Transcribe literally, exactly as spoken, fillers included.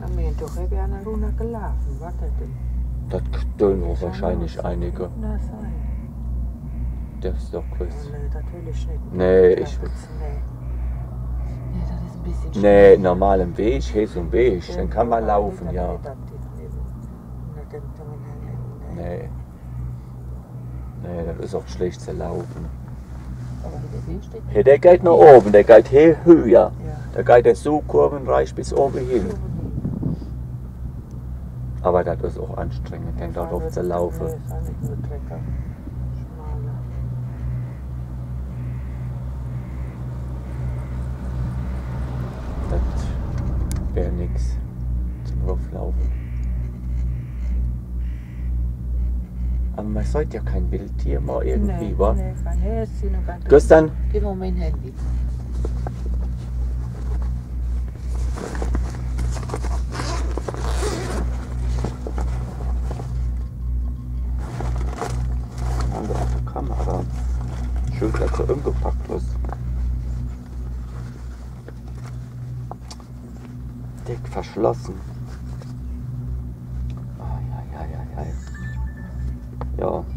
Am Ende habe ich eine Runde gelaufen, was denn? Das tun wir wahrscheinlich einige. Na, sein. Das ist doch Oh, cool. nee, das will ich nicht. Nee, ich will. Nee. Nee, das ist ein bisschen Nee, schwierig. normalem Weg, hier so ein Weg, dann kann man laufen, ja. Nee. Nee, das ist auch schlecht zu laufen. Aber wie der Weg steht. Hier, der geht nach oben, der geht hier höher. Ja. Da geht der so kurvenreich bis oben hin. Aber das ist auch anstrengend, den darauf zu laufen. Nee, das ist nicht nur Trecker. Schmaler. Das wäre nichts zum Drauflaufen. Aber man sollte ja kein Wildtier mal irgendwie, Nee, wa? nee, kein Häschen und kein Gestern, Gib mir mein Handy. andere Kamera. Schön, dass sie umgepackt ist. Dick verschlossen. Ai, ai, ai, ai, ai. Ja.